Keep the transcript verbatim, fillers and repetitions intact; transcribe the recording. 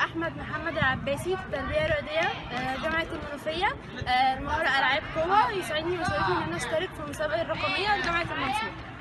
احمد محمد العباسي في التربيه الرياضيه جامعه المنوفيه. المهاره العاب قوه، يسعدني ويشرفني ان انا اشترك في المسابقه الرقميه لجامعه المنصوره.